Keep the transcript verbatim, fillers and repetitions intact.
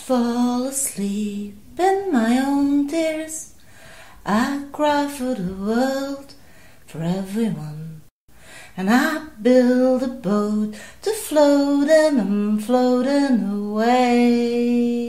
fall asleep in my own tears. I cry for the world, for everyone. And I build a boat to float, and I'm floating away.